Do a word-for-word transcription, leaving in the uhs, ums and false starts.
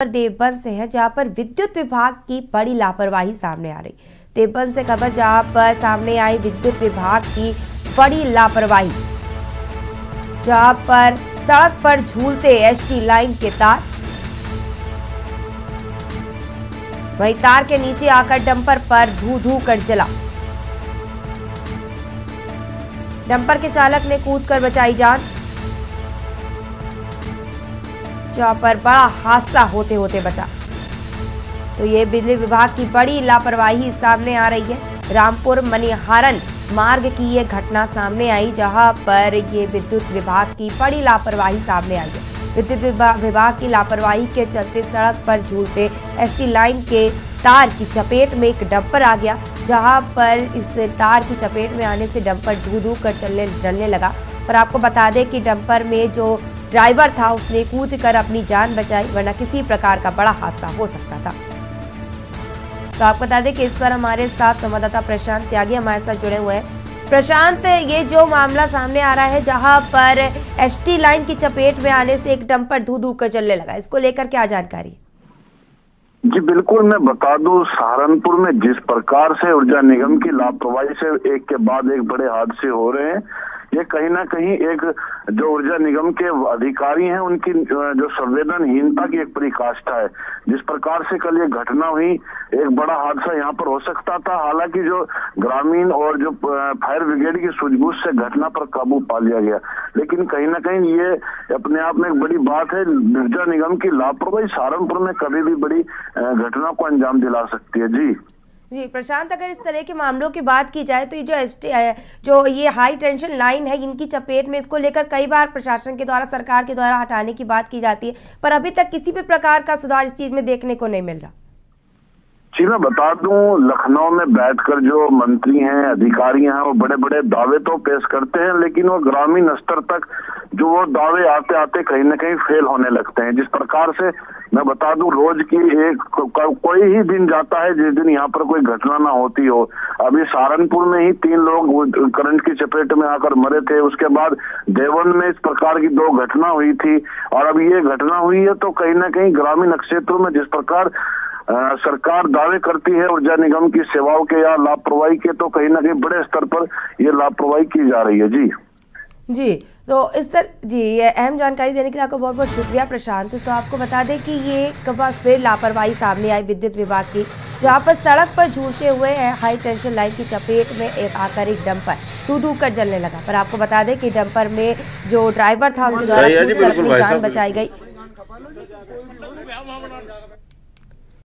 देवबंद से है, जहां पर विद्युत विभाग की बड़ी लापरवाही सामने आ रही। देवबंद से खबर जहां पर सामने आई विद्युत विभाग की बड़ी लापरवाही, जहां पर सड़क पर झूलते एसटी लाइन के तार, वहीं तार के नीचे आकर डंपर पर धू धू कर जला। डंपर के चालक ने कूदकर बचाई जान, जहां पर बड़ा हादसा होते होते बचा। तो ये बिजली विभाग की बड़ी लापरवाही सामने आ रही है। रामपुर मनिहारन मार्ग की ये घटना सामने आई, जहां पर ये विद्युत विभाग की बड़ी लापरवाही सामने आई है। विद्युत विभाग की लापरवाही के चलते सड़क पर झूलते एसटी लाइन के तार की चपेट में एक डंपर आ गया, जहां पर इस तार की चपेट में आने से डंपर धू धू कर चलने जलने लगा। पर आपको बता दें कि डंपर में जो ड्राइवर था उसने कूद कर अपनी जान बचाई, वरना किसी प्रकार का बड़ा हादसा हो सकता था। तो आपको बता दें कि इस पर हमारे साथ संवाददाता प्रशांत त्यागी हमारे साथ जुड़े हुए हैं। प्रशांत, ये जो मामला सामने आ रहा है जहां पर एसटी लाइन की चपेट में आने से एक डंपर धू धू कर जलने लगा, इसको लेकर क्या जानकारी? जी बिल्कुल, मैं बता दूं, सहारनपुर में जिस प्रकार से ऊर्जा निगम की लापरवाही से एक के बाद एक बड़े हादसे हो रहे हैं, ये कहीं ना कहीं एक जो ऊर्जा निगम के अधिकारी हैं उनकी जो संवेदनहीनता की एक परिकाष्ठा है। जिस प्रकार से कल ये घटना हुई, एक बड़ा हादसा यहाँ पर हो सकता था। हालांकि जो ग्रामीण और जो फायर ब्रिगेड की सूझबूझ से घटना पर काबू पा लिया गया, लेकिन कहीं ना कहीं ये अपने आप में एक बड़ी बात है। ऊर्जा निगम की लापरवाही सहारनपुर में कभी भी बड़ी घटना को अंजाम दिला सकती है। जी जी प्रशांत, अगर इस तरह के मामलों की बात की जाए तो ये जो एस जो ये हाई टेंशन लाइन है इनकी चपेट में, इसको लेकर कई बार प्रशासन के द्वारा, सरकार के द्वारा हटाने की बात की जाती है, पर अभी तक किसी भी प्रकार का सुधार इस चीज में देखने को नहीं मिल रहा। जी मैं बता दूं, लखनऊ में बैठकर जो मंत्री हैं, अधिकारी हैं, वो बड़े बड़े दावे तो पेश करते हैं, लेकिन वो ग्रामीण स्तर तक जो वो दावे आते आते कहीं ना कहीं फेल होने लगते हैं। जिस प्रकार से मैं बता दूं, रोज की एक को, कोई ही दिन जाता है जिस दिन यहाँ पर कोई घटना ना होती हो। अभी सहारनपुर में ही तीन लोग करंट की चपेट में आकर मरे थे। उसके बाद देवबंद में इस प्रकार की दो घटना हुई थी, और अब ये घटना हुई है। तो कहीं ना कहीं ग्रामीण क्षेत्रों में जिस प्रकार आ, सरकार दावे करती है ऊर्जा निगम की सेवाओं के या लापरवाही के, तो कहीं ना कहीं बड़े स्तर पर ये लापरवाही की जा रही है। जी जी तो इस तरह जी ये अहम जानकारी देने के लिए आपका बहुत बहुत शुक्रिया प्रशांत। तो आपको बता दें कि ये एक बार फिर लापरवाही सामने आई विद्युत विभाग की, जहाँ पर सड़क पर झूलते हुए हाई टेंशन लाइन की चपेट में एक आकर एक डंपर धू धू कर जलने लगा। पर आपको बता दें कि डंपर में जो ड्राइवर था उसके द्वारा अपनी जान बचाई गई।